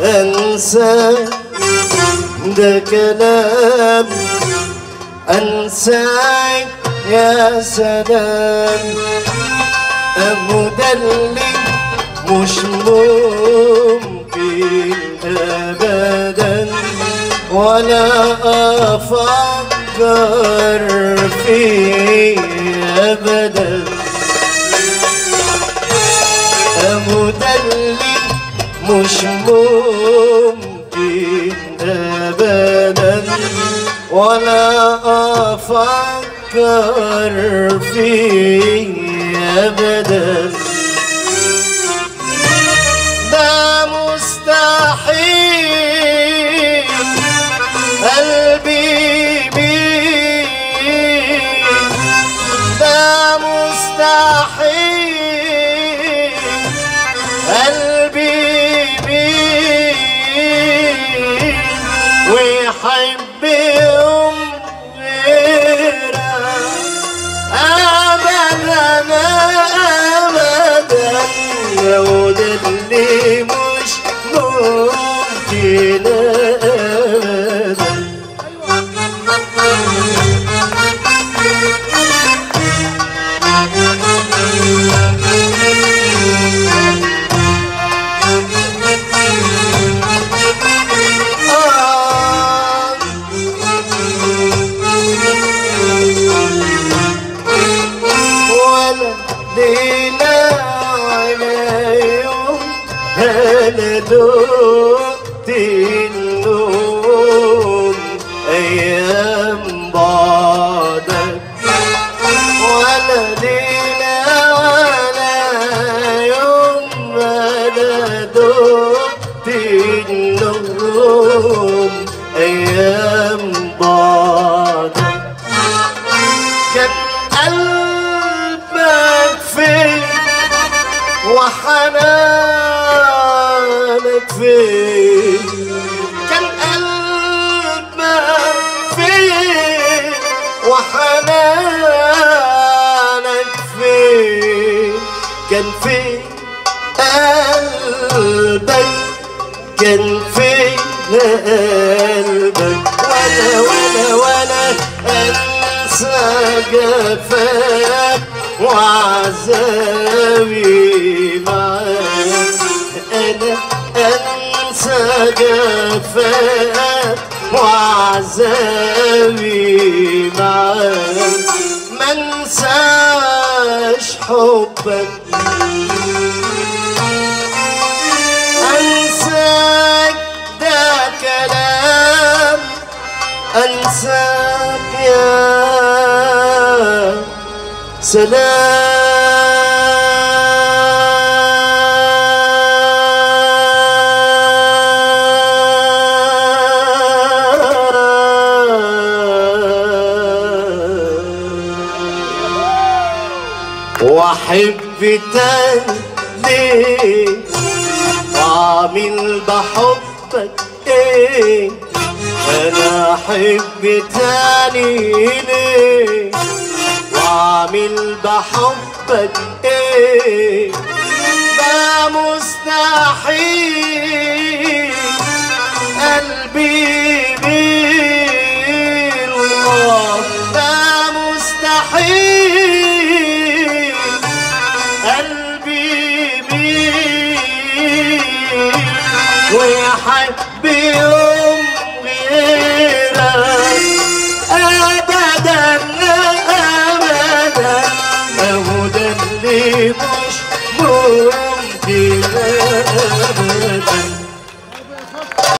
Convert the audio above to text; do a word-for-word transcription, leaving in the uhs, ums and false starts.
انساك ده كلام، انساك يا سلام. اهو ده اللي مش ممكن ابدا ولا افكر فيه ابدا. اهو ده اللي مش ممكن ابدا ولا افكر فيه ابدا. ده مستحيل قلبي بيه، ده مستحيل قلبي بيه ويحب يوم غيرها أبدا أبدا. وده اللي مش ممكن أبدا. أنا دقت النوم أيام بعدك، ولا ليلة ولا يوم أنا دقت النوم أيام بعدك. كان قلبك فين وحنانك فين، كان قلبك فين وحنانك فين، كان فين قلبك، كان فين قلبك. وانا وانا وانا انسى جفاك وعذابي معاك، انا انسى جفاك وعذابي معاك، منساش حبك انساك ده كلام، انساك يا سلام. واحب تاني ليه واعمل بحبك ايه، انا احب تاني ليه واعمل بحبك ايه. ده مستحيل قلبي بيه الله، ده مستحيل قلبي بيه ويحب يوم غيرك ابدا ابدا. اهو ده اللي مش ممكن ابدا.